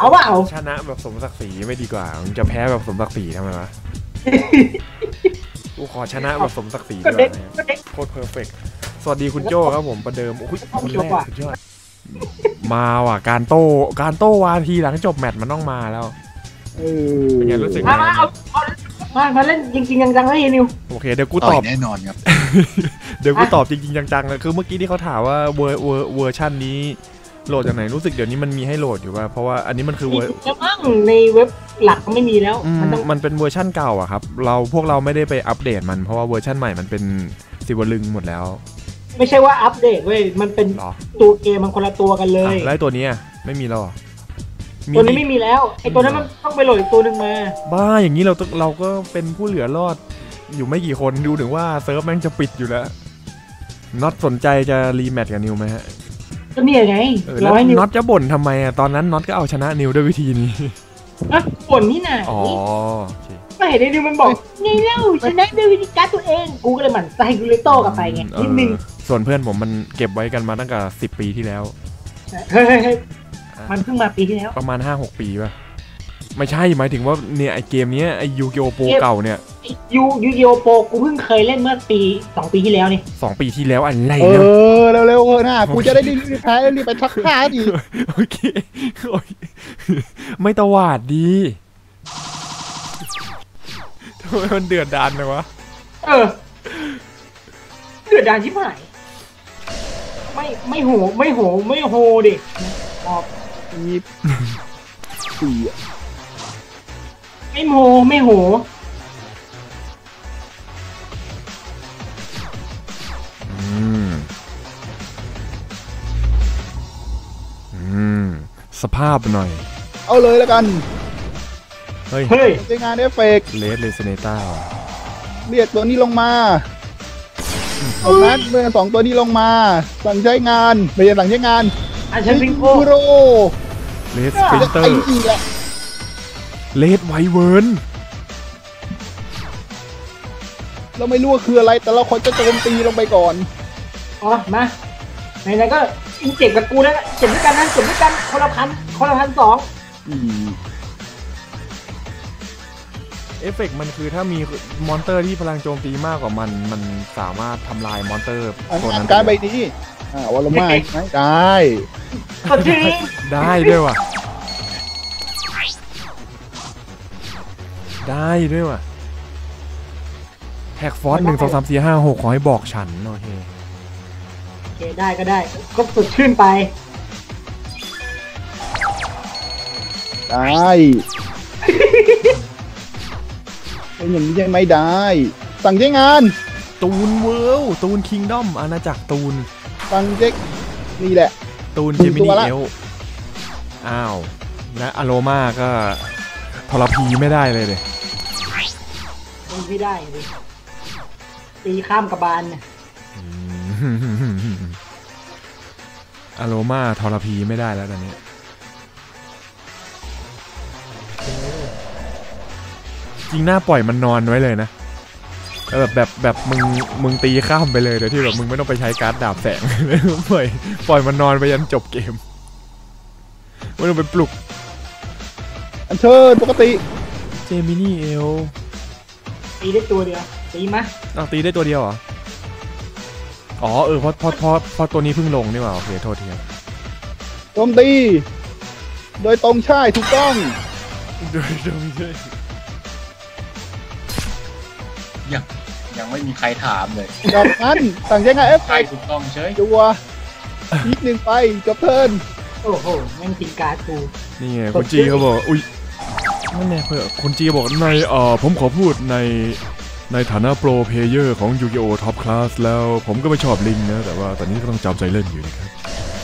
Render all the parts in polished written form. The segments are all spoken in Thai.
เอาว่าเอาชนะแบบสมศักดิ์ศรีไม่ดีกว่ามึงจะแพ้แบบสมศักดิ์ศรีทำไมวะกูขอชนะแบบสมศักดิ์ศรีดีกว่าโคตรเพอร์เฟกต์สวัสดีคุณโจ้ครับผมประเดิมโอ้ยคนแรกสุดยอดมาว่ะการโต้วาทีหลังจบแมตช์มันต้องมาแล้วเป็นไงรู้สึกไงมาเล่นจริงๆจังๆเลยนิวโอเคเดี๋ยวกูตอบแน่นอนครับเดี๋ยวกูตอบจริงๆจังๆเลยคือเมื่อกี้ที่เขาถามว่าเวอร์ชันนี้โหลดจากไหนรู้สึกเดี๋ยวนี้มันมีให้โหลดอยู่ป่ะเพราะว่าอันนี้มันคือเวอร์ในเว็บหลักก็ไม่มีแล้วมันเป็นเวอร์ชั่นเก่าอะครับพวกเราไม่ได้ไปอัปเดตมันเพราะว่าเวอร์ชั่นใหม่มันเป็นซิวลึงหมดแล้วไม่ใช่ว่าอัปเดตเว้ยมันเป็นตัวเกมมันคนละตัวกันเลยแล้วตัวนี้ไม่มีหรอตัวนี้ไม่มีแล้วไอตัวนั้นมันต้องไปโหลดอีกตัวหนึ่งมาบ้าอย่างนี้เราก็เป็นผู้เหลือรอดอยู่ไม่กี่คนดูถึงว่าเซิร์ฟแม่งจะปิดอยู่แล้วน็อตสนใจจะรีแมตช์กับนิวไหมฮะก็เนี่ยไงแล้วน็อตจะบ่นทำไมอะตอนนั้นน็อตก็เอาชนะนิวด้วยวิธีนี้บ่นนี่น่ะอ๋อไม่เห็นนิวมันบอกไงเล่าชนะด้วยวิธีการตัวเองกูก็เลยหมั่นไส้กูเลยโต้กลับไปไงนิดนึงส่วนเพื่อนผมมันเก็บไว้กันมาตั้งแต่10 ปีที่แล้วเฮ้ยมันเพิ่งมาปีที่แล้วประมาณ 5-6 ปีป่ะไม่ใช่หมายถึงว่าเนี่ยไอเกมนี้ไอยูกิโอโปเก่าเนี่ยยูกิโอโปกูเพิ่งเคยเล่นเมื่อ2 ปีที่แล้วนี่ 2 ปีที่แล้วอะไรเร็วๆนะกูจะได้รีบแพ้รีบไปทักทายดิโอเคไม่ตวาดดีทำไมมันเดือดดาลเลยวะเดือดดาลชิบหายไม่โหดิออกนี่ปีไม่โหสภาพหน่อยเอาเลยแล้วกันเฮ้ยใช้งานเอฟเฟกต์เลสเนต้าเรียกตัวนี้ลงมานัดเมื่อ2 ตัวนี้ลงมาสั่งใช้งานไม่ใช่สั่งใช้งานเชนฟิงโกโรเลสฟินเตอร์เลสไวเวิร์นเราไม่รู้ว่าคืออะไรแต่เราขอจะโจมตีลงไปก่อนมาไหนๆก็อินเจ็บกับกูแล้วเจ็บด้วยกันนะเจ็บด้วยกันคนละ1,200 เอฟเฟกต์มันคือถ้ามีมอนเตอร์ที่พลังโจมตีมากกว่ามันสามารถทำลายมอนเตอร์ตัวนั้นการใบนี้วอลลุ่มไม่ได้ด้วยว่ะได้ด้วยว่ะแท็กฟอส1 2 3 4 5 6ขอให้บอกฉันโอเคได้ก็ได้ก็สุดชื่นไปได้เป็นอย่างนี้ยังไม่ได้สั่งใช้งานตูนเวิลด์ตูนคิงดอมอาณาจักรตูนสั่งเจ๊กนี่แหละตูนเจมินีเอลอ้าวและอโรมาก็ทรพีไม่ได้เลยไม่ได้เลยตีข้ามกระบาลเนี่ยอโรมาทรพีไม่ได้แล้วตอนนี้จริงหน้าปล่อยมันนอนไว้เลยนะแบบมึงตีข้ามไปเลยโดยที่แบบมึงไม่ต้องไปใช้การ์ดดาบแสงปล่อยมันนอนไปยันจบเกมไม่ต้องไปปลุกอันเชิญปกติเจมินี่เอลตีได้ตัวเดียวตีไหมตีได้ตัวเดียวเหรออ๋อเพราะตัวนี้เพิ่งลงนี่หว่าโอเคโทษทีครับโจมตีโดยตรงใช่ถูกต้องโดยตรงใช่ยังไม่มีใครถามเลยจากนั้นสั่งใช้งานเอฟเฟกต์ถูกต้องเฉยตัวนิดนึงไปจบเทิร์นโอ้โหแม่งทิ้งการ์ดกูนี่ไงคุณจีเขาบอกอุ้ยนั่นแน่เพื่อคุณจีบอกในผมขอพูดในฐานะโปรเพลเยอร์ของยูกิโอท็อปคลาสแล้วผมก็ไม่ชอบลิงนะแต่ว่าตอนนี้ก็ต้องจำใจเล่นอยู่นะครับ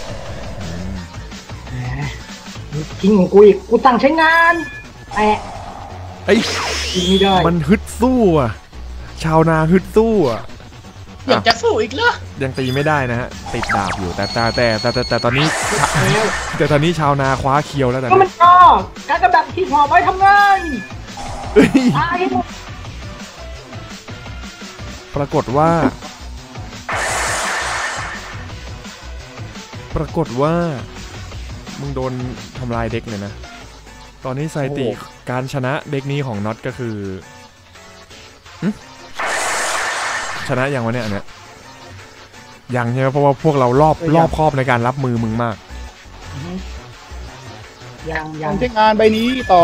ทิ้งของกูอีกกูสั่งใช้งานไอ้ไม่ได้มันฮึดสู้อ่ะชาวนาฮึดสู้อ่ะอยากจะสู้อีกเหรอยังตีไม่ได้นะฮะติดดาบอยู่แต่ตอนนี้ชาวนาคว้าเคียวแล้วแต่ก็มันการกระดับที่หอไว้ทำงานปรากฏว่ามึงโดนทำลายเด็กเลยนะตอนนี้สถิติการชนะเด็กนี้ของน็อตก็คือชนะยังวะเนี่ยอันเนี้ยยังใช่ไหมเพราะว่าพวกเรารอบครอบในการรับมือมึงมากยังสั่งใช้งานใบนี้ต่อ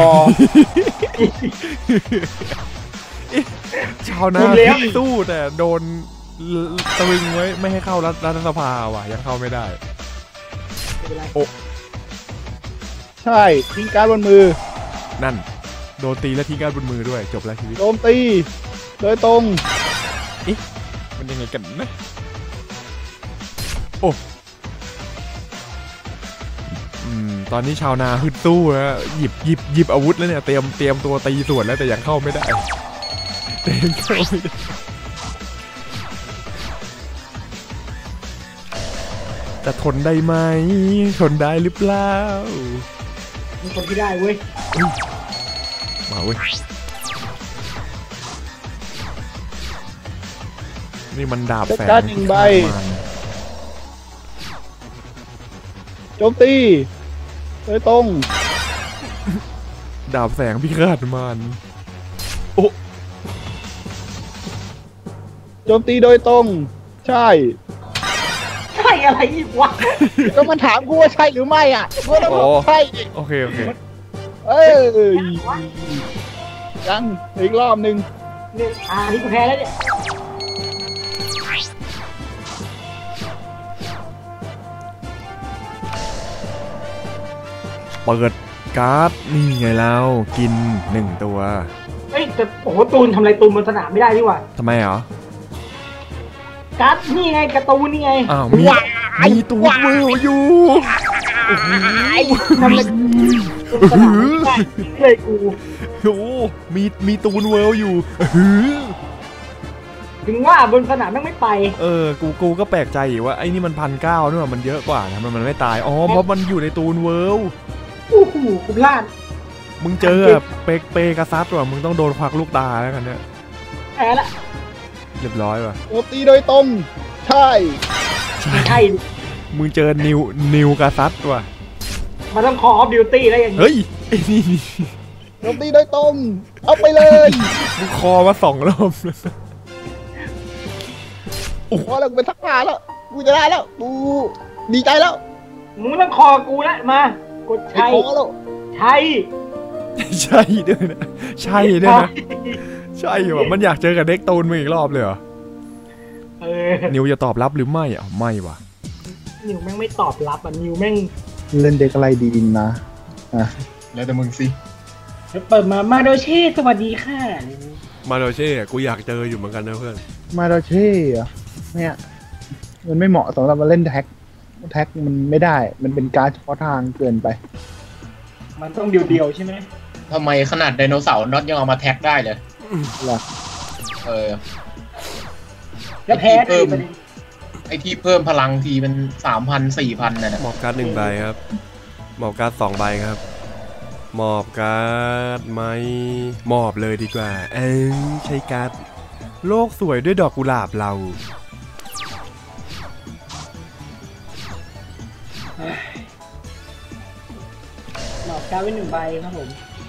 ชาวนาสู้แต่โดนตรึงไว้ไม่ให้เข้ารัฐสภาว่ะยังเข้าไม่ได้ไม่เป็นไรใช่ทิ้งการดบนมือนั่นโดนตีและทิ้งการบนมือด้วยจบแล้วชีวิตโจมตีโดยตรงมันยังไงกันนะโอ้ตอนนี้ชาวนาฮึดสู้แล้วหยิบอาวุธแล้วเนี่ยเตรียมตัวตีสวนแล้วแต่ยังเข้าไม่ได้จะทนได้ไหมทนได้หรือเปล่ามีคนที่ได้เว้ยมาเว้ยนี่มันดาบแสงการด1ใบโจมตีโดยตรงดาบแสงพิฆาตมารโจมตีโดยตรง ใช่ใช่อะไรอีกวะก็มันถามกูว่าใช่หรือไม่อ่ะกูต้องบอกใช่ดิโอเคเอ้ยยังอีกรอบหนึ่งเนี่ยนี่กูแพ้แล้วเนี่ยเปิดการ์ดนี่ไงแล้วกิน1ตัวเฮ้ยแต่โอ้โหตูนทำอะไรตูนบนสนามไม่ได้ดีกว่าทำไมเหรอการ์ดนี่ไงการ์ตูนนี่ไงอ้าวมีตัวมืออยู่ทำอะไรบนสนามไม่ได้เลยกูโอ้มีตูนเวิลด์อยู่หือถึงว่าบนสนามแม่งไม่ไปกูก็แปลกใจอยู่ว่าไอ้นี่มัน1,900นี่มันเยอะกว่านะมันไม่ตายอ๋อเพราะมันอยู่ในตูนเวิลด์โอ้โหกูพลาดมึงเจอเปกระซัดว่ะมึงต้องโดนควักลูกตาแล้วกันเนี่ยแพ้ละเรียบร้อยว่ะโจมตีโดยตรง ใช่ใช่มึงเจอนิวกระซัดว่ะมันต้องคอออฟดิวตี้แล้วอย่างนี้เฮ้ยไอ้นี่โจมตีโดยตรง เอาไปเลยมึงคอมา2 รอบแล้วพอแล้วกูเป็นทักษะแล้วกูจะได้แล้วกูดีใจแล้วมึงต้องคอกูแล้วมากดไอ้ใช้พอแล้วใช้ใช่ด้วยนะใช่ด้วยนะใช่ว่ะมันอยากเจอกับเด็กตูนมึงอีกรอบเลยเหรอ นิวจะตอบรับหรือไม่อ่ะไม่ว่ะนิวแม่งไม่ตอบรับอ่ะนิวแม่งเล่นเด็กอะไรดีนะอ่ะแล้วแต่มึงสิเปิดมาโดเช่สวัสดีค่ะมาโดเช่กูอยากเจออยู่เหมือนกันนะเพื่อนมาโดเช่เหรอเนี่ยมันไม่เหมาะสำหรับมาเล่นแท็กมันไม่ได้มันเป็นการเฉพาะทางเกินไปมันต้องเดียวๆใช่ไหมทำไมขนาดไดโนเสาร์น็อตยังเอามาแท็กได้เลยเหรอแล้วแพ้ไอที่เพิ่มพลังทีเป็น3,000-4,000น่ะมอบการ์ด1 ใบครับมอบการ์ด2 ใบครับมอบการ์ดไหมมอบเลยดีกว่าใช้การ์ดโลกสวยด้วยดอกกุหลาบเราหลอกการไว้1 ใบครับผม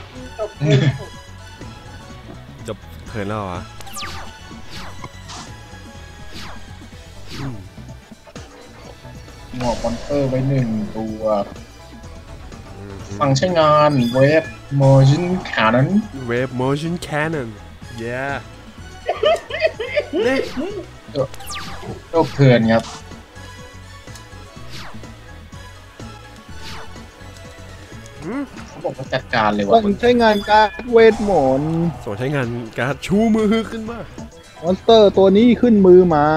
จบเขินแล้วเหรอหมวกมอนเตอร์ไว้1 ตัวฟังก์ชันงานเวฟโมชั่นแคนน Wave Motion Cannon yeah โลกเถื่อนครับเขาบอกว่าจัดการเลยต้ว่ะองใช้งานการดเวทมนต์ส่งใช้งานการ์ดชูมือขึ้นมามอนสเตอร์ตัวนี้ขึ้นมือมา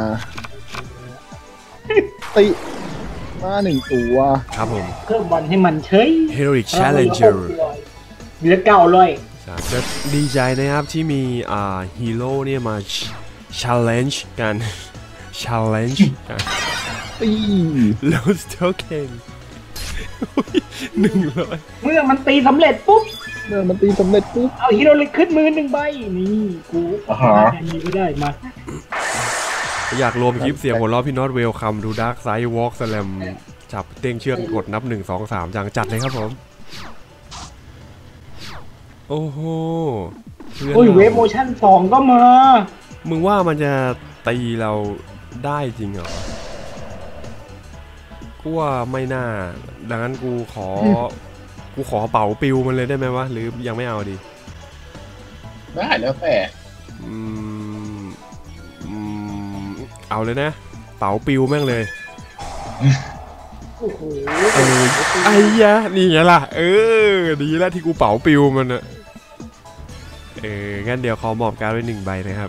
ติมา1 ตัวครับผมเพิ่มบอลให้มันเฉย Heroic Challenger มีละ900 จะดีใจนะครับที่มีฮีโร่เนี่ยมา challenge กัน challenge กันตีแล้วสเตลเคน100 เมื่อมันตีสำเร็จปุ๊บเมื่อมันตีสำเร็จปุ๊บเอาฮีโร่เลยขึ้นมือ1 ใบนี่กูแทนนี้ก็ได้มาอยากรวมคลิปเสียงหัวเราะพี่น็อตเวลคัมดูดาร์กไซด์วอล์กสแลมจับเต้งเชือกกดนับ1 2 3จังจัดเลยครับผมโอ้โหเพื่อนโอ้ยราเวฟโมชั่น2ก็มามึงว่ามันจะตีเราได้จริงเหรอกูว่าไม่น่าดังนั้นกูขอเป่าปิวมันเลยได้ไหมวะหรือยังไม่เอาดีได้แล้วแต่อืมเอาเลยนะเป๋าปิวแม่งเลยโอ้โหไอ้ยะนี่ไงล่ะดีแล้วที่กูเป๋าปิวมันอะงั้นเดี๋ยวขอมอบการ์ดไว้1 ใบนะครับ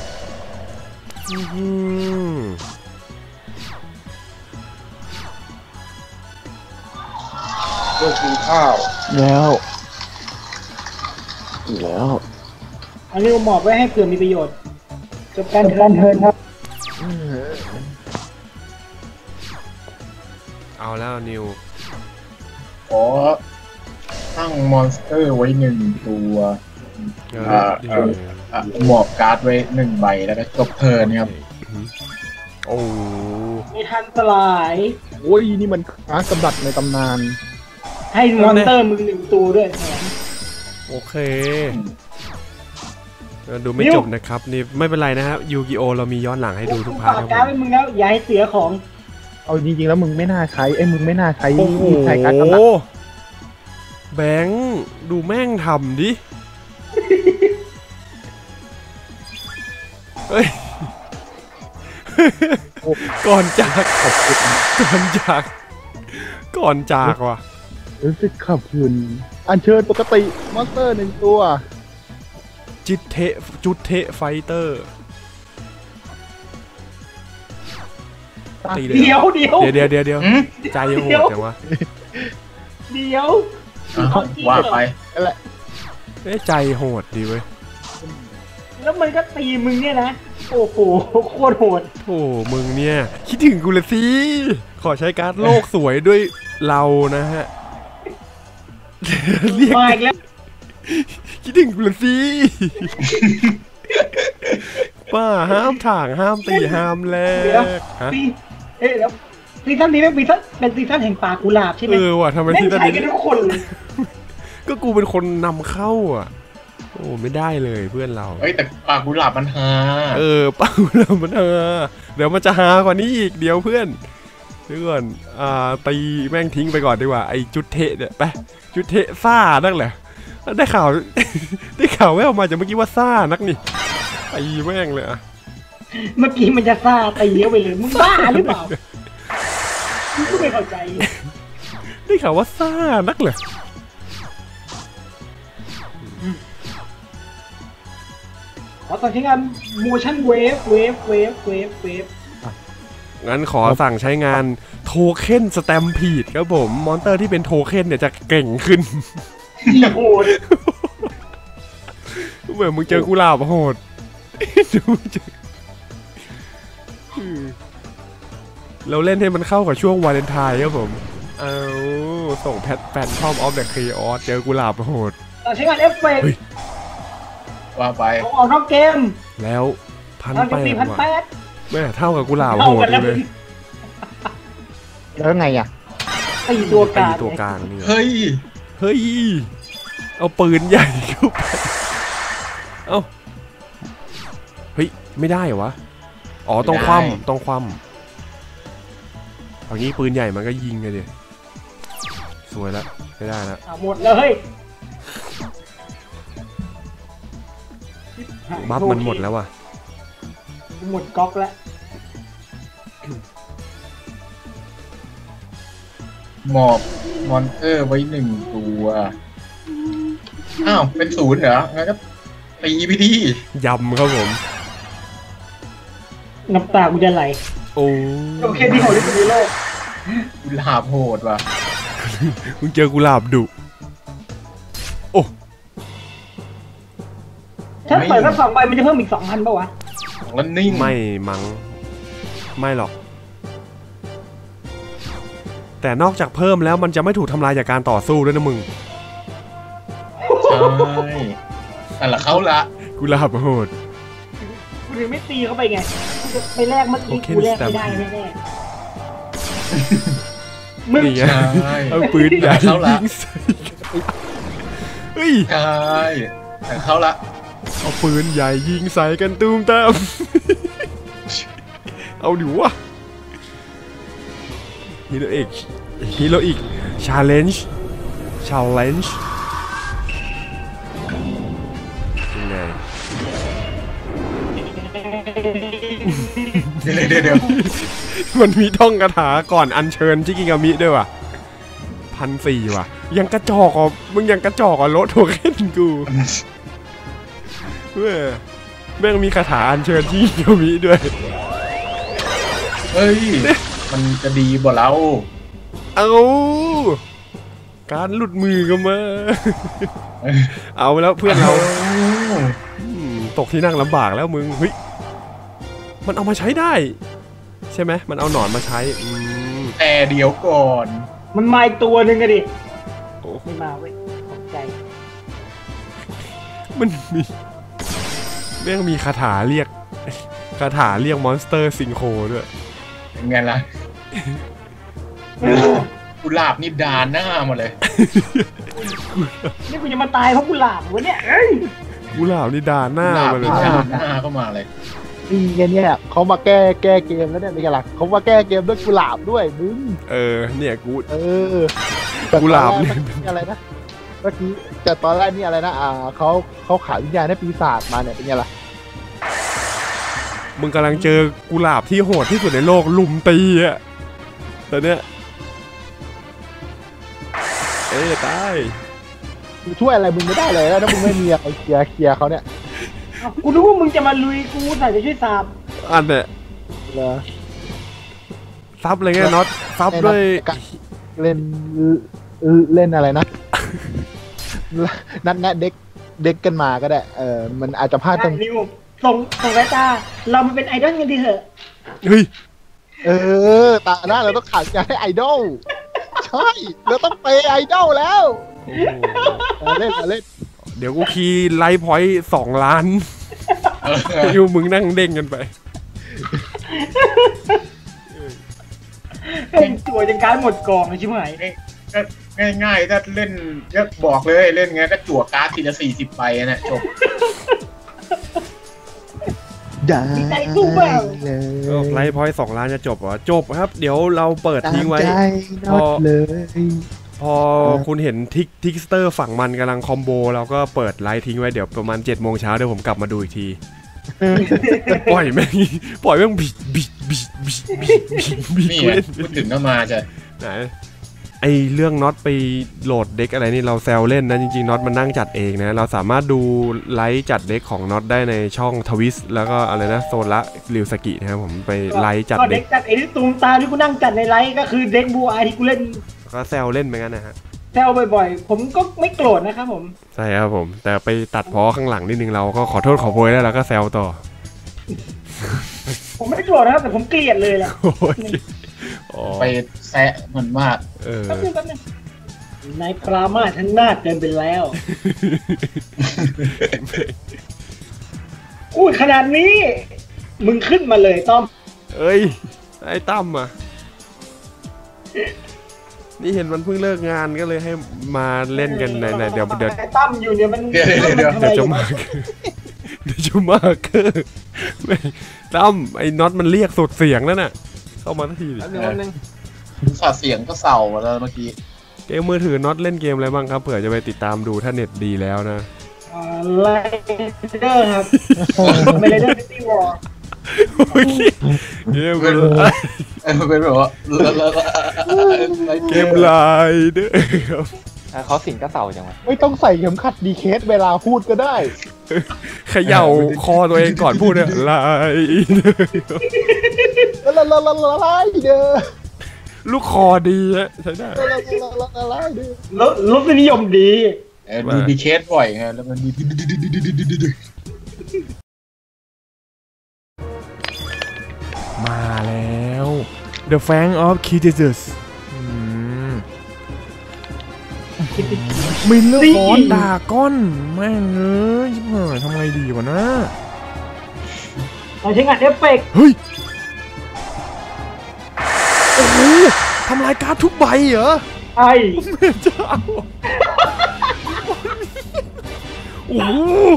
เลิกกินข้าวแล้วแล้วอันนี้ผมหมอบไว้ให้เผื่อมีประโยชน์จบการเทิร์นครับเอาแล้วนิวขอตั้งมอนสเตอร์ไว้1 ตัวหมอบการ์ดไว้1 ใบแล้วก็จบเทิร์นครับโอ้ไม่ทันสลายโอ้ยนี่มันค้ากำบัดในตำนานให้มอนเตอร์มึง1 ตัวด้วยแถมโอเคดูไม่จบนะครับนี่ไม่เป็นไรนะครับยูกิโอเรามีย้อนหลังให้ดูทุกพาร์ทฝากครับการ์ดไว้มึงแล้วอย่าให้เสียของเอาจริงๆแล้วมึงไม่น่าใช้มึงไม่น่าใช้โอ้โหใช้การกำบัดแบงค์ดูแม่งทำดิเฮ้ยก่อนจากว่ะรู้สึกขับขืนอัญเชิญปกติมอนสเตอร์1 ตัวจุดเทไฟเตอร์ตีเลยเดี๋ยวใจโหดจังวะเดี๋ยวว่าไปนั่นแหละใจโหดดีเว้ยแล้วมันก็ตีมึงเนี่ยนะ โอ้โหโคตรโหดโอ้มึงเนี่ยคิดถึงกูเลยสิขอใช้การ์ดโลกสวยด้วยเรานะฮะเรียกมาอีกแล้วคิดถึงกูเลยสิป้าห้ามถ่างห้ามตีห้ามแลกฮะแล้วซีซั่นนี้เป็นซีซั่นแห่งป่ากุหลาบใช่ไหมว่ะทำไมแม่งที่ตอนใช้นี้กันทุกคนเลยก็กูเป็นคนนำเข้าอ่ะโอ้ไม่ได้เลยเพื่อนเราเอ้ยแต่ปากกุหลาบมันฮาป้าเรามันเดี๋ยวมันจะหากว่านี้อีกเดี๋ยวเพื่อนเดี๋ยวก่อนตีแม่งทิ้งไปก่อนดีกว่าไอ้จุดเทะเนี่ยไปจุดเทะซ่านักแหละได้ข่าว ได้ข่าวแว่วมาจากเมื่อกี้ว่าซ่านักนี่ไอ้แม่งเลยอะเมื่อกี้มันจะซ่าตีเข้าไปเลยมึงบ้าหรือเปล่ามึงก็ไม่เข้าใจได้ข่าวว่าซ่านักเลยขอสั่งใช้งาน motion wave งั้นขอสั่งใช้งานโทเค็นสแตมพีดครับผมมอนเตอร์ที่เป็นโทเค็นเนี่ยจะเก่งขึ้นโหดเหมือนมึงเจอกุหลาบโหดดูเราเล่นให้มันเข้ากับช่วงวาเลนไทน์ครับผมเอาส่งแฟนทอมออฟเดอะครีออสเจอกุหลาบโหดสั่งใช้งานเอฟเฟกต์ว่าไปออกนอกเกมแล้ว1,800 1,800 แม่เท่ากับกุหลาบโหดเลยแล้วไงอ่ะตีตัวกตีลางตัวกลางนี่เฮ้ยเฮ้ยเอาปืนใหญ่เข้าไปเอ้าเฮ้ยไม่ได้เหรอวะอ๋อต้องคว่ำเอางี้ปืนใหญ่มันก็ยิงเลยดิสวยแล้วไม่ได้แล้วหมดเลยบัฟมันหมดแล้วว่ะหมดก๊อกแล้วหมอบมอนเตอร์ไว้1 ตัวอ้าวเป็น0เหรองั้นก็ตีไปดิยำครับผมน้ำตากูจะไหลโอ้โอเคที่โหดที่สุดในโลกกุหลาบโหดว่ะมึงเจอกุหลาบดุโอ้ถ้าเปิดสัก2 ใบมันจะเพิ่มอีก 2,000ป่าวะแล้วนิ่งไม่มั้งไม่หรอกแต่นอกจากเพิ่มแล้วมันจะไม่ถูกทำลายจากการต่อสู้ด้วยนะมึงใช่นั่นแหละเขาละกุหลาบโหดกูถึงไม่ตีเข้าไปไงกูจะไปแลกเมื่อกี้กูแลกไม่ได้แน่ๆมึงนี่ไงใช่เอาปืนใหญ่เขาละยิงใส่เฮ้ยใช่แต่เขาละเอาปืนใหญ่ยิงใส่กันตูมตาม เอาดิวะฮีโร่อีกชาเลนจ์ยังไงเดี๋ยวมันมีท่องคาถาก่อนอัญเชิญชิกิงามิด้วยว่ะ1,400ว่ะยังกระจอกอ่ะมึงยังกระจอกอ่ะโลโทเค็นกูแม่งมีคาถาอัญเชิญชิกิงามิด้วยเฮ้ยมันจะดีบ่เราเอาการหลุดมือกันมา เอาแล้วเพื่อนเราตกที่นั่งลำบากแล้วมึงเฮ้ยมันเอามาใช้ได้ใช่ไหมมันเอาหนอนมาใช้แต่เดี๋ยวก่อนมันมาอีกตัวหนึ่งอะดิโอ้ไม่มาเว้ยตกใจมันมีแม่งมีคาถาเรียกมอนสเตอร์ซิงโครด้วยเป็นไงล่ะกุหลาบนี่ดานหน้ามาเลยนี่กูจะมาตายเพราะกุหลาบวะเนี่ยเอ้ยกุหลาบนี่ด่าหน้ามาเลยดานหน้าเข้ามาเลยนี่ไงเนี่ยเขามาแก้เกมแล้วเนี่ยเป็นไงล่ะเขามาแก้เกมด้วยกุหลาบด้วยมึงเนี่ยกูกุหลาบนี่อะไรนะเมื่อกี้แต่ตอนแรกนี่อะไรนะเขาขายวิญญาณให้ปีศาจมาเนี่ยเป็นไงล่ะมึงกำลังเจอกุหลาบที่โหดที่สุดในโลกลุมตีอ่ะตอนเนี้ยตายช่วยอะไรมึงไม่ได้เลยนะถ้ามึงไม่มีอะไรเคลียร์เขาเนี่ยกูรู้ว่ามึงจะมาลุยกูใส่จะช่วยสาบอันเนี่ยเหรอซับเลยไงน็อตซับด้วยเล่นอะไรนะ นัดแนะเด็กกันมาก็ได้มันอาจจะพลาดตรงนิวส่งสายตาเรามันเป็นไอดอลกันดีเถอะเฮ้ยตาหน้าเราต้องขาดการให้ไอดอลใช่เราต้องไปไอดอลแล้วเล่นเดี๋ยวกูคีย์ไลฟ์พอยต์2 ล้านอยู่มึงนั่งเด้งกันไปเป็นตัวจังการหมดกองเลยใช่ไหมก็ง่ายๆถ้าเล่นก็บอกเลยเล่นไงก็จั่วการ์ดทีละ40ใบนะจบใจสู้เปล่าไลฟ์พอยต์2 ล้านจะจบเหรอจบครับเดี๋ยวเราเปิดทิ้งไว้พอคุณเห็นทิกสเตอร์ฝั่งมันกำลังคอมโบเราก็เปิดไลฟ์ทิ้งไว้เดี๋ยวประมาณ7 โมงเช้าเดี๋ยวผมกลับมาดูอีกทีปล่อยแม่งบิดนี่พูดถึงก็มาจะไหนไอเรื่องน็อตไปโหลดเด็กอะไรนี่เราแซวเล่นนะจริงๆน็อตมันนั่งจัดเองนะเราสามารถดูไลฟ์จัดเด็กของน็อตได้ในช่องทวิสแล้วก็อะไรนะโซละริวสกินะครับผมไปไลฟ์จัดเด็กจัดไอ้ที่ตูมตาที่กูนั่งจัดในไลฟ์ก็คือเด็กบัวที่กูเล่นก็แซวเล่นไปงั้นนะฮะแซวบ่อยๆผมก็ไม่โกรธนะครับผมใช่ครับผมแต่ไปตัดพ้อข้างหลังนิดนึงเราก็ขอโทษขอโพยแล้วก็แซวต่อผมไม่โกรธนะครับแต่ผมเกลียดเลยแหละไปแซะมันมากแป๊บนึงนายปรามาสท่านนาดเกินไปแล้วอุ้ยขนาดนี้มึงขึ้นมาเลยต้อมเอ้ยไอ้ตั้มอ่ะนี่เห็นมันเพิ่งเลิกงานก็เลยให้มาเล่นกันไหนเดี๋ยวตั้มอยู่เนี่ยมันเดี๋ยวจะมาตั้มไอ้น็อตมันเรียกสุดเสียงแล้วน่ะเข้ามาทันทีนึงสัดเสียงก็เศร้าแล้วเมื่อกี้เกมมือถือน็อตเล่นเกมอะไรบ้างครับเผื่อจะไปติดตามดูถ้าเน็ตดีแล้วนะไลเดอร์ครับไม่ไลเดอร์ซิตี้วอร์เป็นแบบว่าเกมไลเดอร์ครับเขาสิงกระเสาจังวะไม่ต้องใส่เข็มขัดดีเคสเวลาพูดก็ได้เขย่าคอตัวเองก่อนพูดเนี่ยไลเดอร์เดอร์ลูกคอดีฮะใช่ได้รสนิยมดีดูดีเคสบ่อยไงแล้วมันดีมาแล้ว The Fang of Criticis มิลเลอร์ฟอนดาก้อนแม่งเอ้ยชิบหายทำไงดีวะนะเราใช้งานเอฟเฟกต์เฮ้ยโอ้โหทำลายการ์ดทุกใบเหรอไอ้เจ้าโอ้โห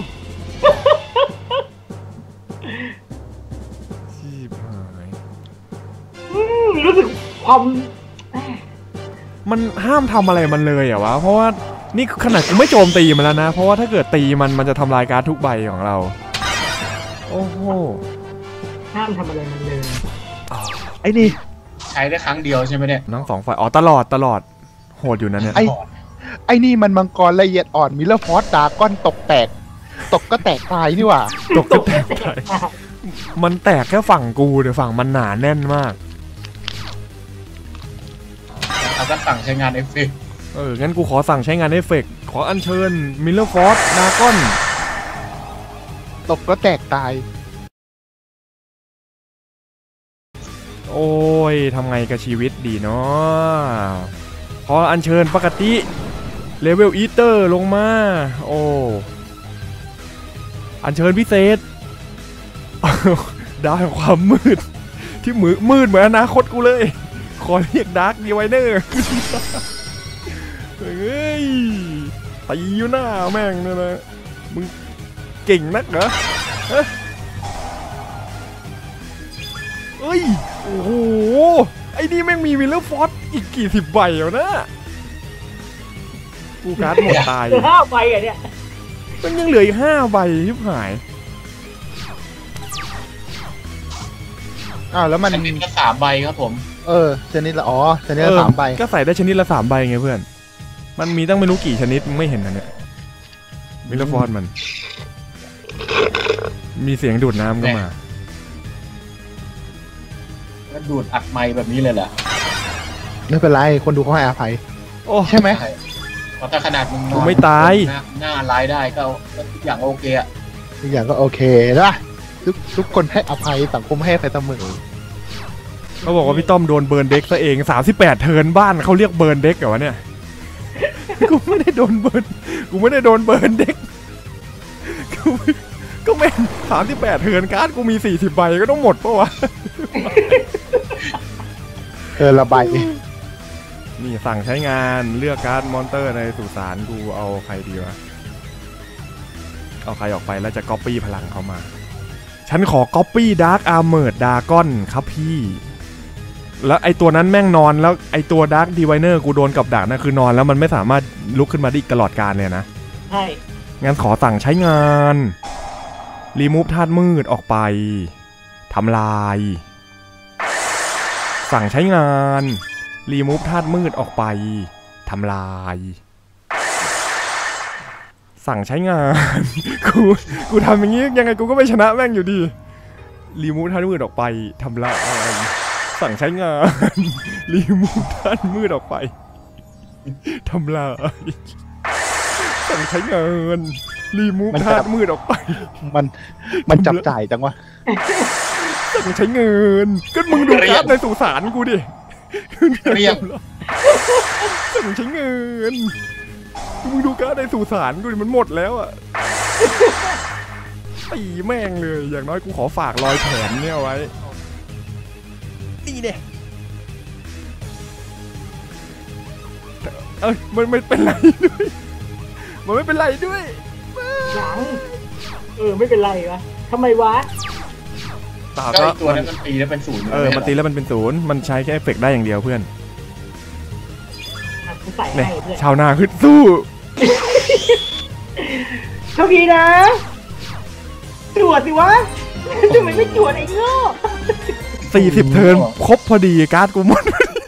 ชีพหายรู้สึกความมันห้ามทำอะไรมันเลยเหรอวะเพราะว่านี่ขนาดกูไม่โจมตีมันแล้วนะเพราะว่าถ้าเกิดตีมันจะทำลายการ์ดทุกใบของเราโอ้โหห้ามทำอะไรมันเลยไอ้นี่ใช้ได้ครั้งเดียวใช่ไหมเนี่ยทั้งสองฝ่ายอ๋อตลอดโหดอยู่นะเนี่ยไอ้นี่มันมังกรละเอียดอ่อนมิลเลอร์ฟอสดาก้อนตกแตกตายนี่หว่าตกก็แตกไปมันแตกแค่ฝั่งกูเดี๋ยวฝั่งมันหนาแน่นมากเขาก็สั่งใช้งานเอฟเฟกต์งั้นกูขอสั่งใช้งานเอฟเฟกต์ขออัญเชิญมิลเลอร์ฟอร์สดาก้อนตกก็แตกตายโอ้ยทำไงกับชีวิตดีเนาะขออัญเชิญปกติเลเวลอีเตอร์ลงมาโอ้อัญเชิญพิเศษ ดาวแห่งความมืดที่มืดเหมือนอนาคตกูเลยขอเรียกดาร์กดีไวเนอร์เฮ้ยตีอยู่หน้าแม่งเนี่ยนะมึงเก่งนักเหรอฮะเอ้ยโอ้โหไอ้นี่แม่งมีมิลเลอร์ฟอสอีกกี่สิบใบแล้วนะกูการ์ดหมดตายเหลือ5 ใบอ่ะเนี่ยมันยังเหลืออีก5 ใบที่หายแล้วมันชนิดละ3 ใบครับผมชนิดละชนิดละ3 ใบก็ใส่ได้ชนิดละ3 ใบไงเพื่อนมันมีตั้งไม่รู้กี่ชนิดมึงไม่เห็นนะเนี่ยมิลเลอร์ฟอสมันมีเสียงดูดน้ำก็มาก็ดูดอัดไมค์แบบนี้เลยแหละไม่เป็นไรคนดูเขาให้อภัยโอ้ใช่ไหมเพราะถ้าขนาดมึงกูไม่ตายหน้าร้ายได้ก็ทุกอย่างโอเคอะทุกอย่างก็โอเคนะทุกคนให้อภัยสังคมให้อภัยเสมอเขาบอกว่าพี่ต้อมโดนเบิร์นเด็กซะเอง38 เทิร์นบ้านเขาเรียกเบิร์นเด็กเหรอวะเนี่ย กูไม่ได้โดนเบิร์นเด็กก็แม่ง38 เทิร์นการ์ดกูมี40 ใบก็ต้องหมดปะวะระบายนี่สั่งใช้งานเลือกการ์ดมอนเตอร์ในสุสานกูเอาใครดีวะเอาใครออกไปแล้วจะก๊อปปี้พลังเขามาฉันขอก๊อปปี้ดาร์กอาร์เมอร์ดากอนครับพี่แล้วไอตัวนั้นแม่งนอนแล้วไอตัวดาร์กดีไวเนอร์กูโดนกับดักนะคือนอนแล้วมันไม่สามารถลุกขึ้นมาได้อีกตลอดกาลเลยนะใช่งั้นขอสั่งใช้งานรีมูฟธาตุมืดออกไปทำลายสั่งใช้งานรีมูฟธาตุมืดออกไปทำลายสั่งใช้งาน กูทำอย่างนี้ยังไงกูก็ไม่ชนะแม่งอยู่ดีรีมูฟธาตุมืดออกไปทำลายสั่งใช้งาน รีมูฟธาตุมืดออกไปทำลายสั่งใช้งานรีมูฟธาตุมืดออกไปมันจับจ่ายจังวะสั่งใช้เงินก็มึงดูการ์ดในสุสานกูดิเรียกสั่งใช้เงินมึงดูการ์ดในสุสานกูดิมันหมดแล้วอ่ะตีแม่งเลยอย่างน้อยกูขอฝากรอยแผลเนี่ยไว้นี่เด้มันไม่เป็นไรด้วยมันไม่เป็นไรด้วยหลังไม่เป็นไรวะทำไมวะก็ตัวนั้นมันตีแล้วเป็น0 มันตีแล้วมันเป็น0มันใช้แค่เอฟเฟกต์ได้อย่างเดียวเพื่อนใส่เนี่ยให้เพื่อนชาวนาขึ้นสู้โชคดีนะตรวจสิวะทำไมไม่ตรวจไอ้โง่ 40 เทิร์นครบพอดีการ์ดกูหมด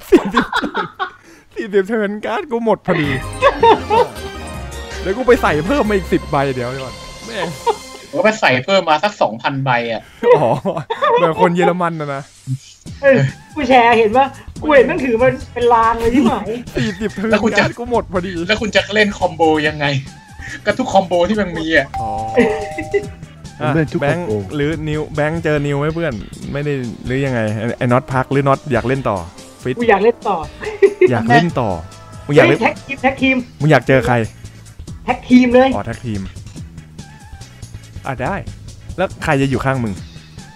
40 เทิร์นการ์ดกูหมดพอดีแล้วกูไปใส่เพิ่มมาอีก10 ใบเดี๋ยวก่อนแม่งก็ไปใส่เพิ่มมาสัก 2,000 ใบอ่ะอ๋อแบบคนเยอรมันนะกูแชร์เห็นปะกูเห็นมันถือมันเป็นลางเลยที่ไหน 40 เทิร์นการ์ดกูหมดพอดีแล้วคุณจะเล่นคอมโบยังไงก็ทุกคอมโบที่มันมีอ่ะแบงค์หรือนิวแบงค์เจอนิวไหมเพื่อนไม่ได้หรือยังไงไอ้น็อตพักหรือน็อตอยากเล่นต่อฟิตกูอยากเล่นต่ออยากเล่นต่อมึงอยากเล่นแท็กทีมมึงอยากเจอใครแท็กทีมเลยแท็กทีมได้แล้วใครจะอยู่ข้างมึง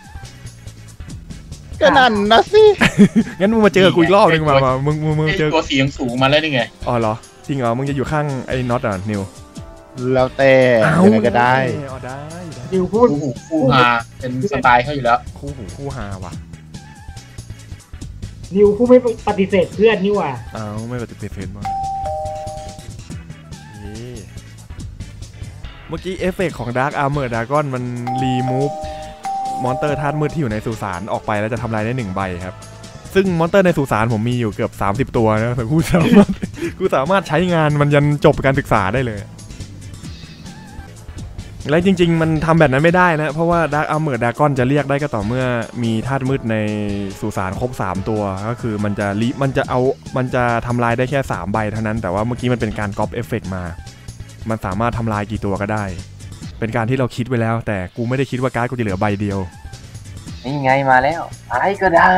ก็นั่นนะสิงั้นมึงมาเจอกูอีกรอบนึงมามึงเจอตัวสีสูงมาแล้วนี่ไงอ๋อเหรอจริงเหรอมึงจะอยู่ข้างไอ้น็อตอ่ะนิวแล้วแต่ยังไงก็ได้เอาได้นิวพูดคู่หูคู่ฮาเป็นสไตล์เขาอยู่แล้วคู่หูคู่ฮาว่ะนิวพูดไม่ปฏิเสธเพื่อนนี่หว่าเอาไม่ปฏิเสธมาเมื่อกี้เอฟเฟกของ Dark Armor Dragon มันรีมูฟมอนเตอร์ธาตุมืดที่อยู่ในสุสานออกไปแล้วจะทำลายได้1 ใบครับซึ่งมอนเตอร์ในสุสานผมมีอยู่เกือบ30 ตัวนะแต่กูสามารถใช้งานมันยันจบการศึกษาได้เลยและจริงๆมันทำแบบนั้นไม่ได้นะเพราะว่า Dark Armor Dragon จะเรียกได้ก็ต่อเมื่อมีธาตุมืดในสุสานครบ3 ตัวก็คือมันจะทำลายได้แค่3 ใบเท่านั้นแต่ว่าเมื่อกี้มันเป็นการก๊อปเอฟเฟกมามันสามารถทำลายกี่ตัวก็ได้เป็นการที่เราคิดไว้แล้วแต่กูไม่ได้คิดว่าการ์ดกูจะเหลือใบเดียวนี่ไงมาแล้วอะไรก็ได้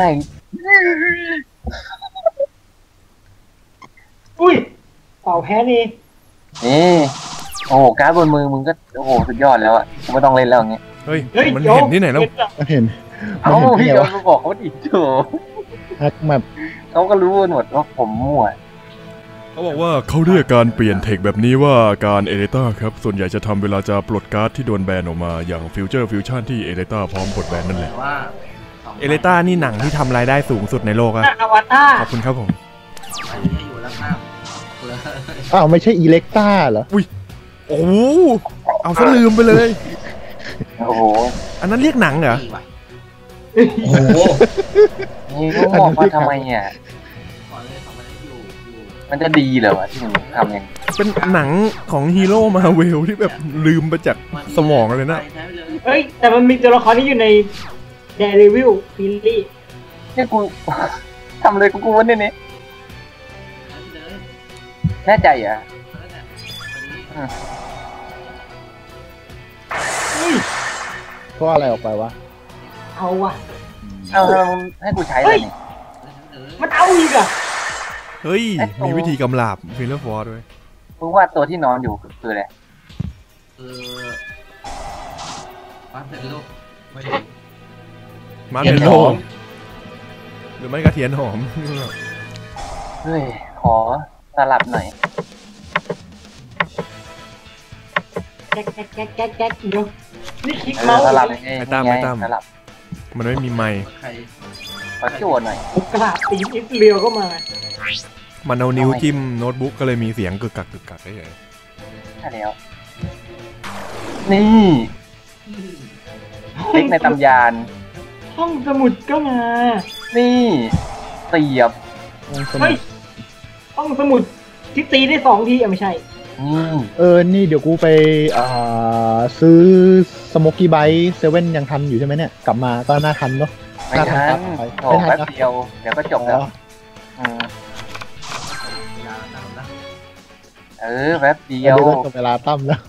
อุ้ยเป่าแพ้นี่นี่โอ้โหการ์ดบนมือมึงก็โอ้โหสุดยอดแล้วอ่ะกูไม่ต้องเล่นแล้วอย่างเงี้ยเฮ้ยมันเห็นที่ไหนแล้วมันเห็นเอ้าพี่โดนมาบอกเขาดิโถฮักแบบเขาก็รู้หมดว่าผมมั่วเขาบอกว่าเขาเรียกการเปลี่ยนเทคแบบนี้ว่าการเอเลต้าครับส่วนใหญ่จะทำเวลาจะปลดการ์ดที่โดนแบนออกมาอย่างฟิวเจอร์ฟิวชั่นที่เอเลต้าพร้อมปลดแบนนั่นแหละเอเลต้านี่หนังที่ทำรายได้สูงสุดในโลกอะอวตารขอบคุณครับผมอ้าวไม่ใช่อีเล็กต้าเหรอโอ้เอาซะลืมไปเลยโอ้โหอันนั้นเรียกหนังเหรอโอ้โหนี่กูบอกว่าทำไมเนี่ยมันจะดีเหรอวะที่มึงทำอย่างนี้เป็นหนังของฮีโร่มาเวลที่แบบลืมไปจากสมองเลยนะเฮ้ยแต่มันมีตัวละครที่อยู่ใน Daredevil ซีรีส์นี่กู ทำเลยกูวันนี้นี่แน่ใจเหรอเพราะอะไรออกไปวะเอาว่ะเอาแล้วมึงให้กูใช้อะไรนี่มันเอาอีกอ่ะเฮ้ยมีวิธีกำลาบฟิลเลอร์ฟอร์ด้วยมึงว่าตัวที่นอนอยู่คืออะไรมาร์เมลโลหรือไม่ก็เทียนหอมเฮ้ยขอสลับหน่อยแก๊กแก๊กแก๊กแก๊กแก๊กเดี๋ยวนี่คลิกเออเมาส์สลับไงไอ้ตั้มสลับมันไม่มีไมค์ขอโจทย์หน่อยกระดาษตีนอิสเรียลก็มามันเอานิ้วจิ้มโน้ตบุ๊กก็เลยมีเสียงกึกกักกึกกักได้เลยใช่แล้ว นี่เทคในตำยานห้องสมุดก็มานี่เสียบเฮ้ยห้องสมุดที่ตีได้2 ทีอ่ะไม่ใช่นี่เดี๋ยวกูไปซื้อสโมกี้ไบท์เซเว่นยังทันอยู่ใช่ไหมเนี่ยกลับมาก็น่าทันเนาะไม่ทันโอ้แป๊บเดียวเดี๋ยวก็จบแล้วแป๊บเดียวก็จบเวลาตั้มแล้ว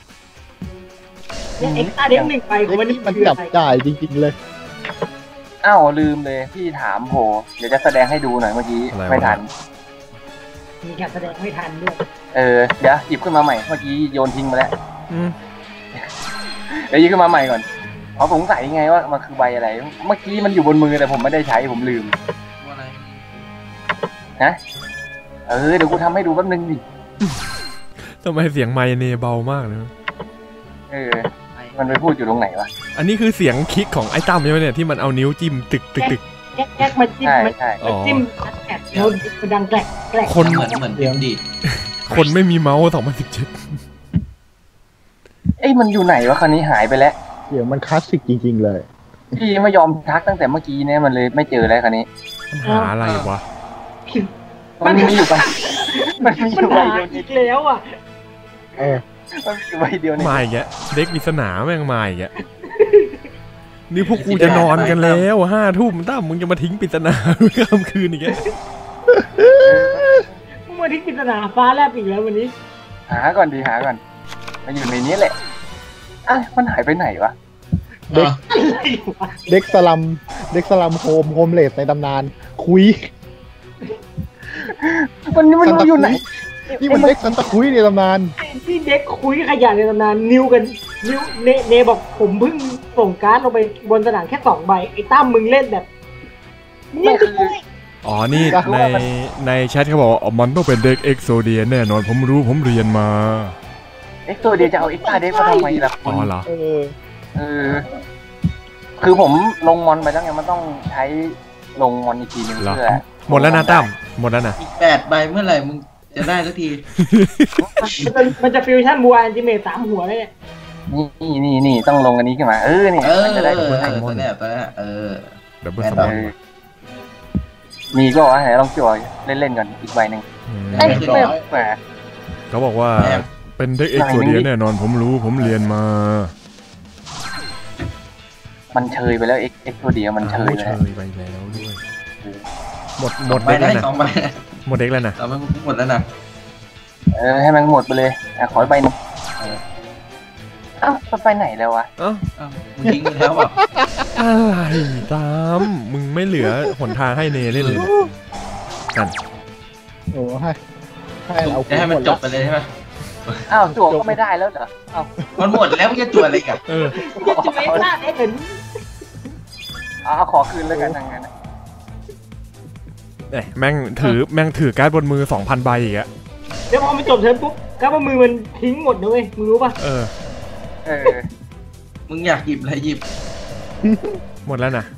เนี่ยเอ็กซ์อาร์เด็ก1 ไปของมันนี่มันจับจ่ายจริงๆเลยอ้าวลืมเลยพี่ถามโหเดี๋ยวจะแสดงให้ดูหน่อยเมื่อกี้ไม่ทันมีการแสดงไม่ทันด้วยเดี๋ยวหยิบขึ้นมาใหม่เมื่อกี้โยนทิ้งไปแล้วเดี๋ยวหยิบขึ้นมาใหม่ก่อนเขาสงสัยไงว่ามันคือใบอะไรเมื่อกี้มันอยู่บนมือแต่ผมไม่ได้ใช้ผมลืมนะเดี๋ยวกูทำให้ดูแป๊บนึงดิทำไมเสียงไมค์เนเบามากเลยมันไปพูดอยู่ตรงไหนวะอันนี้คือเสียงคลิกของไอ้ตั้มใช่ไหมเนี่ยที่มันเอานิ้วจิ้มตึกตึกตึกแก๊กมันจิ้มใช่มันจิ้มแกะแล้วมันดังแกลกแกลกคนเหมือนเสียงดีคนไม่มีเมาส์2017 มันอยู่ไหนวะคันนี้หายไปแล้วเสียงมันคลาสสิกจริงๆเลยพี่ไม่ยอมทักตั้งแต่เมื่อกี้เนี่ยมันเลยไม่เจอแล้วคันนี้หาอะไรวะมันมีอยู่ปะมันมีอยู่ใบเดียวอีกแล้วอ่ะมันมีอยู่ใบเดียวนี่มาอีกแล้วเด็กปริศนาแม่งมาอีกแล้วนี่พวกกูจะนอนกันแล้ว5 ทุ่มตั้มมึงจะมาทิ้งปริศนาค่ำคืนอีกแล้วมึงมาทิ้งปริศนาฟ้าแลบอีกแล้ววันนี้หาก่อนมันอยู่ในนี้แหละมันหายไปไหนวะเด็กสลัมโฮมเลสในตำนานคุยมันอยู่ไหนนี่มันเด็กซันตะคุยในตำนานที่เด็กคุยขยะในตำนานนิวเนบอกผมเพิ่งส่งการ์ดลงไปบนสนามแค่2 ใบไอ้ตั้มมึงเล่นแบบนี่คืออ๋อนี่ในแชทเขาบอกว่ามันต้องเป็นเด็กเอ็กโซเดียแน่นอนผมรู้ผมเรียนมาอ็กตัวเดียวจะเอาเอ็กซ์ตาเด็กมาทำไมล่ะอ๋อเหรอคือผมลงมอนไปแล้วไงมันต้องใช้ลงมอนอีกทีนึงเหรอเพื่อหมดแล้วนะตั้มหมดแล้วนะอีก8 ใบเมื่อไหร่มึงจะได้สักทีมันจะฟิวชั่นบัวอันติเมต3 หัวเลยเนี่ยนี่ต้องลงอันนี้ขึ้นมานี่มันจะได้ตัวเนี้ยเดี๋ยวเบอร์สมแน่อนนอนมีก็ว่าให้ลองจั่วเล่นๆก่อนอีกใบหนึ่งได้คือน้อยแหมเขาบอกว่าเป็นเด็กเอ็กโซเดียแน่นอนผมรู้ผมเรียนมามันเชยไปแล้วเอ็กตัวเดียวมันเชยเชแล้วยไปแล้วด้วยหมดใบเด็กได้แล้วนะ 2 ใบหมดเด็กแล้วนะแต่มันหมดแล้วนะให้มันหมดไปเลยขอใบหนึ่งอ้าวไปไหนแล้ววะเอ้ามึงทิ้งไปแล้วเปล่าอะไรตามมึงไม่เหลือหนทางให้เนเล่นเลยนั่นโอ้ให้เอาจะให้มันจบไปเลยใช่ไหมอ้าวจั่วก็ไม่ได้แล้วเหรออ้าวมันหมดแล้วมึงจะจวดอะไรกันจะไม่พลาดได้เห็นเอาขอคืนเลยกันทางนั้นแม่งถือการ์ดบนมือ 2,000 ใบอีกอะเดี๋ยวพอมันจบเทิร์นปุ๊บกล้ามือมันทิ้งหมดนะเว้ยมึงรู้ป่ะมึงอยากหยิบอะไรหยิบหมดแล้วนะ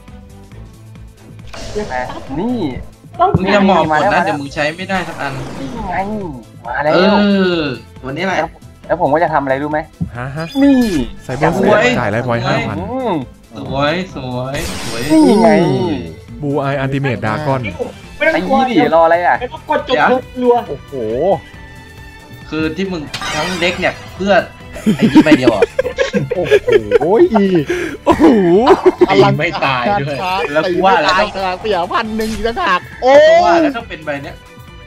นี่ต้องมึงอย่าหมอบหมดนะเดี๋ยวมึงใช้ไม่ได้สักอันนี่ไงมาแล้ววันนี้แหละแล้วผมก็จะทำอะไรรู้ไหมฮะนี่ไซเบอร์สวยจ่ายไลฟ์พอยต์ 5,000 สวยนี่ไงบูไออันติเมตดากอนไม่ต้องไอ้กลัวยี่ดิรออะไรอ่ะไม่ต้องกดจบเทิร์นรัวโอ้โหคือที่มึงทั้งเด็กเนี่ยเพื่อไอ้นี่ใบเดียวอ่ะโอ้โหโอ้โหไม่ตายด้วยแล้แล้ว วกูกูว่าว่าแล้แล้ว วเสีย1,000อีกต่างหากโอ้กูว่าแล้วต้องเป็นใบเนี้ย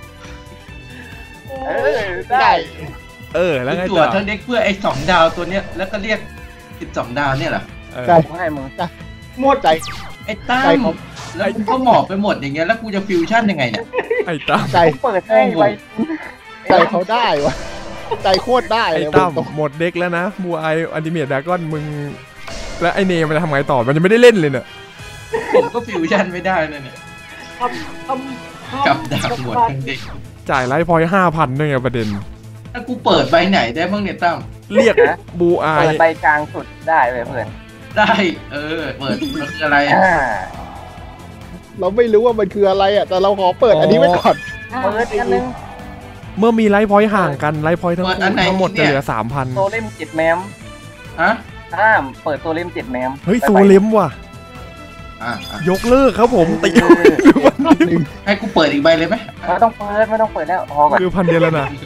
ได้แล้วไงตรต่วอจทั้งเด็กเพื่อไอ้2 ดาวตัวเนี้ยแล้วก็เรียก12 ดาวเนี่ยเหรอผมให้มึงหมดใจไอ้ตั้มแล้วกูก็หมอบไปหมดอย่างเงี้ยแล้วกูจะฟิวชั่นยังไงเนี่ยไอ้ตั้มใจเปิดให้ไว้ใจเขาได้วะใจโคตรได้ไอ้เลยตั้มหมดเด็กแล้วนะบูไออันติเมตดากอนมึงแล้วไอเนมันจะทำไงต่อมันจะไม่ได้เล่นเลยเนี่ยผมก็ฟิวชั่นไม่ได้เลยเนี่ยทำกับดาวหมดทั้งเด็กจ่ายไลฟ์พอยต์ 5,000ด้วยไงประเด็นถ้ากูเปิดใบไหนได้บ้างเนี่ยตั้มเรียกบูไอเปิดใบกลางสุดได้เลยเพื่อนได้เปิดมันคืออะไรเราไม่รู้ว่ามันคืออะไรอ่ะแต่เราขอเปิดอันนี้ไว้ก่อนเปิดอันนึงเมื่อมีไลฟ์พอยต์ห่างกันไลฟ์พอยต์ทั้งหมดจะเหลือโซเล่ม7 แมมฮะเปิดโซเล่ม7 แมม 3,000 เฮ้ยโซเลมว่ะ ยกเลิกครับผมติให้กูเปิดอีกใบเลยไหมไม่ต้องเปิดแล้วพอก่อนคือ1,000 เดียวแล้วนะ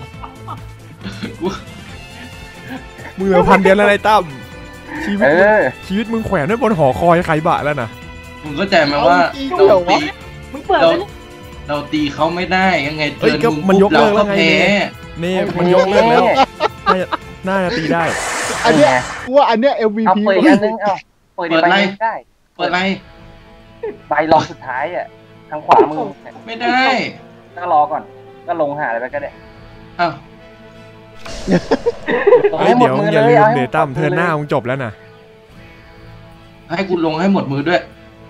มึงเหลือ1,000 เดียวแล้วไอ้ตั้มชีวิตมึงแขวนไว้บนหอคอยใครบะแล้วนะมึงเข้าใจไหมว่ามึงเปิดเราตีเขาไม่ได้ยังไงเอ้ยก็มันยกเลิกแล้วไง เน่มันยกเลิกแล้วน่าจะตีได้อันเนี้ยว่าอันเนี้ยเอา MVP เปิดอันนึงเปิดใบนึงได้เปิดอะไรใบรองสุดท้ายอ่ะทางขวามือไม่ได้ก็รอก่อนก็ลงหาอะไรไปก็ได้อ้าวเดี๋ยวอย่าลืมเดตั้มเธอหน้ามึงจบแล้วนะให้กูลงให้หมดมือด้วย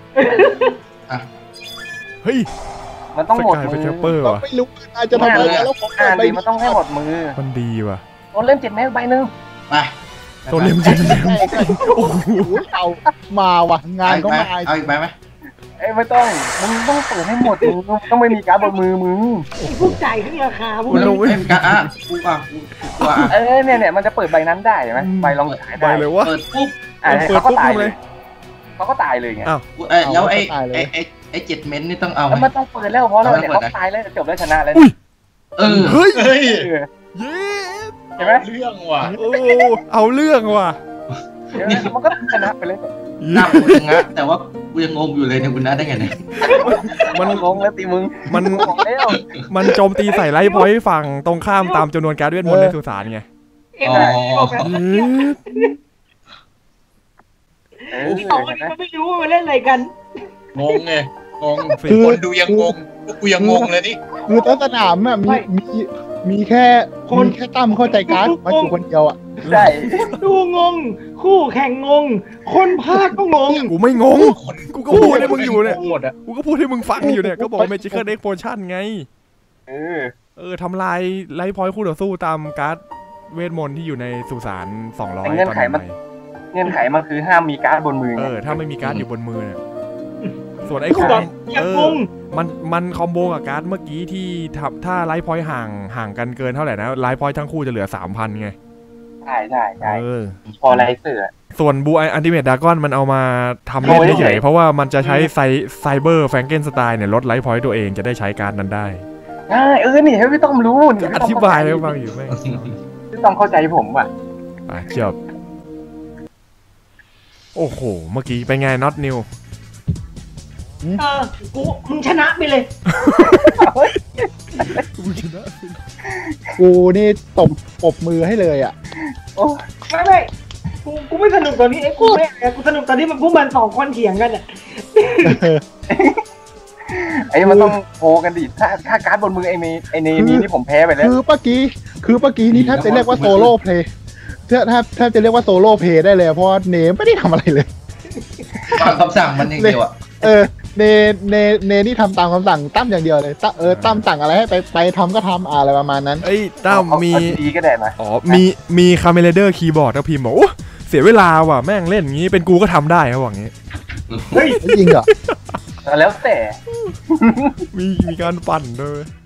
เฮ้ยมันต้องหมดสกายมืเป็นอแชปเปอร์เราว่ะไม่รู้อาจจะทำอะไรแล้วขอเปิดใบมันต้องให้หมดมือมันดีว่ะโซเล่ม7 แมมใบนึงไปโซเลมจริงโอ้โหเอามาว่ะงานก็มาเอาอีกใบไหมไม่ต้องมึงต้องเปิดให้หมดมึงต้องไม่มีการ์ดบนมือมึงพวกจ่ายขึ้นราคาพวกกูลงให้การกูว่าเนี่ยมันจะเปิดใบนั้นได้ใช่ไหมใบรองสุดท้ายไปได้เลยวะเปิดปุ๊บเขาก็ตายเลยเขาก็ตายเลยไงแล้วไอ้7 เม้นนี่ต้องเอาแล้วมันต้องเปิดแล้วเพราะเราเนี่ยเขาตายแล้วจบแล้วชนะแล้วเฮ้ยเฮ้ยเย้ใช่ไหมเรื่องว่ะโอ้เอาเรื่องว่ะมันก็ชนะไปเลยน่ากูยังงะแต่ว่ากูยังงงอยู่เลยเนี่ยคุณน้าได้ไงเนี่ยมันงงแล้วตีมึงมันโจมตีใส่ไลฟ์พอยต์ฝั่งตรงข้ามตามจำนวนการ์ดเวทมนต์ในสุสานไงที่สองคนนี้มันไม่รู้ว่ามันเล่นอะไรกันงงไงงงคนดูยังงงพวกกูยังงงเลยนี่คือทั้งสนามอ่ะมีแค่ตั้มเข้าใจการ์ดมาอยู่คนเดียวอ่ะได้ดูงง คู่แข่งงง คนภาคก็งงกูไม่งง กูก็พูดให้มึงอยู่เนี่ยหมดอ่ะกูก็พูดให้มึงฟังอยู่เนี่ย ก็บอก Magical Deck Potion ไงทำลายไลฟ์พอยต์คู่ต่อสู้ตามการ์ดเวทมนต์ที่อยู่ในสุสาน200 แต่เงื่อนไขมัน เงื่อนไขมันคือห้ามมีการ์ดบนมือไงถ้าไม่มีการ์ดอยู่บนมือเนี่ยส่วนไอ้คกูอแบบมยังงงมันคอมโบกับการ์ดเมื่อกี้ที่ถ้าไลฟ์พอยต์ห่างกันเกินเท่าไหร่นะไลฟ์พอยต์ทั้งคู่จะเหลือ 3,000 ไงใช่ พอไลเซอร์ส่วนบูอันติเมตดากอนมันเอามาทำเล่นเฉยๆเพราะว่ามันจะใช้ไซเบอร์แฟรงเกนสไตล์เนี่ยลดไลฟ์พอยต์ตัวเองจะได้ใช้การ์ดนั้นได้นี่ให้พี่ต้อมรู้อธิบายให้ฟังอยู่ไหมพี่ต้อมเข้าใจผมอ่ะจบโอ้โหเมื่อกี้เป็นไงน็อตนิวมึงชนะไปเลยกูนี่ตบปรบมือให้เลยอ่ะไม่กูไม่สนุกตอนนี้กูสนุกตอนที่มันพวกมัน2 คนเถียงกันอ่ะมันต้องโพกันดิถ้าการ์ดบนมือไอเนนี่ผมแพ้ไปแล้วคือเมื่อกี้นี่ถ้าจะเรียกว่าโซโล่เพลย์ถ้าจะเรียกว่าโซโล่เพลย์ได้เลยเพราะว่าเนมไม่ได้ทำอะไรเลยตามคำสั่งมันอย่างเดียวอ่ะเนนี่ทำตามคำสั่งตั้มอย่างเดียวเลยตั้มสั่งอะไรให้ไปทำก็ทำอะไรประมาณนั้นตั้มมีดีก็ได้นะมีคาเมเลเดอร์คีย์บอร์ดก็พิมพ์บอกโอ้เสียเวลาว่ะแม่งเล่นงี้เป็นกูก็ทำได้เขาบอกงี้จริงเหรอแล้วแต่มีการปั่นด้วย